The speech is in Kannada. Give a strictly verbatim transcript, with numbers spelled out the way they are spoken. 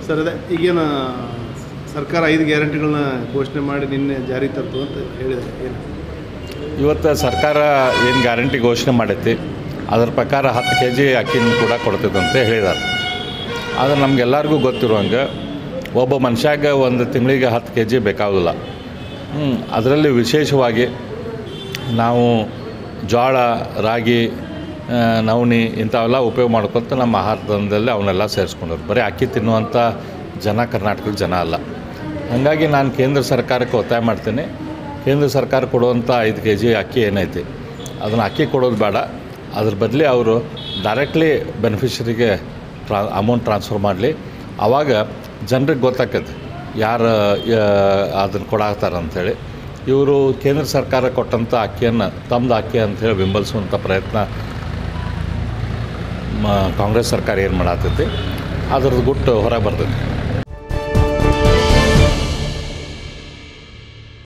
ಸರ್ ಅದೇ ಈಗೇನು ಸರ್ಕಾರ ಐದು ಗ್ಯಾರಂಟಿಗಳನ್ನ ಘೋಷಣೆ ಮಾಡಿ ನಿನ್ನೆ ಜಾರಿ ತರ್ತು ಅಂತ ಹೇಳಿದೆ. ಏನು ಇವತ್ತು ಸರ್ಕಾರ ಏನು ಗ್ಯಾರಂಟಿ ಘೋಷಣೆ ಮಾಡೈತಿ ಅದರ ಪ್ರಕಾರ ಹತ್ತು ಕೆ ಜಿ ಅಕ್ಕಿನ ಕೂಡ ಕೊಡ್ತಿದ್ದಂತೆ ಹೇಳಿದ್ದಾರೆ. ಆದರೆ ನಮಗೆಲ್ಲರಿಗೂ ಗೊತ್ತಿರುವಂಗೆ ಒಬ್ಬ ಮನುಷ್ಯಾಗ ಒಂದು ತಿಂಗಳಿಗೆ ಹತ್ತು ಕೆ ಜಿ ಬೇಕಾಗೋಲ್ಲ. ಹ್ಞೂ ಅದರಲ್ಲಿ ವಿಶೇಷವಾಗಿ ನಾವು ಜೋಳ, ರಾಗಿ, ನವಣೆ ಇಂಥವೆಲ್ಲ ಉಪಯೋಗ ಮಾಡ್ಕೊತ ನಮ್ಮ ಆಹಾರದಲ್ಲಿ ಅವನ್ನೆಲ್ಲ ಸೇರಿಸ್ಕೊಂಡವ್ರು. ಬರೀ ಅಕ್ಕಿ ತಿನ್ನುವಂಥ ಜನ ಕರ್ನಾಟಕದ ಜನ ಅಲ್ಲ. ಹಾಗಾಗಿ ನಾನು ಕೇಂದ್ರ ಸರ್ಕಾರಕ್ಕೆ ಒತ್ತಾಯ ಮಾಡ್ತೀನಿ, ಕೇಂದ್ರ ಸರ್ಕಾರ ಕೊಡುವಂಥ ಐದು ಕೆ ಜಿ ಅಕ್ಕಿ ಏನೈತಿ ಅದನ್ನು ಅಕ್ಕಿ ಕೊಡೋದು ಬೇಡ, ಅದ್ರ ಬದಲಿ ಅವರು ಡೈರೆಕ್ಟ್ಲಿ ಬೆನಿಫಿಷರಿಗೆ ಟ್ರಾ ಅಮೌಂಟ್ ಟ್ರಾನ್ಸ್ಫರ್ ಮಾಡಲಿ. ಆವಾಗ ಜನರಿಗೆ ಗೊತ್ತಾಕೈತೆ ಯಾರು ಅದನ್ನು ಕೊಡಾಕ್ತಾರೆ ಅಂಥೇಳಿ. ಇವರು ಕೇಂದ್ರ ಸರ್ಕಾರ ಕೊಟ್ಟಂಥ ಅಕ್ಕಿಯನ್ನು ತಮ್ಮದು ಅಕ್ಕಿ ಅಂಥೇಳಿ ಬೆಂಬಲಿಸುವಂಥ ಪ್ರಯತ್ನ ಕಾಂಗ್ರೆಸ್ ಸರ್ಕಾರ ಏನು ಮಾಡತ್ತೈತಿ, ಅದ್ರದ್ದು ಗುಟ್ಟು ಹೊರಗೆ ಬರ್ತೈತಿ.